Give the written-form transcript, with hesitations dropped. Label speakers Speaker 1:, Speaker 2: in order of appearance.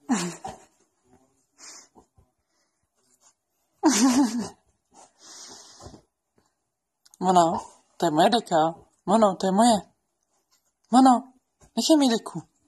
Speaker 1: Mono, to je moje deka. Mono, to je moje. Mono, nechej mi deku.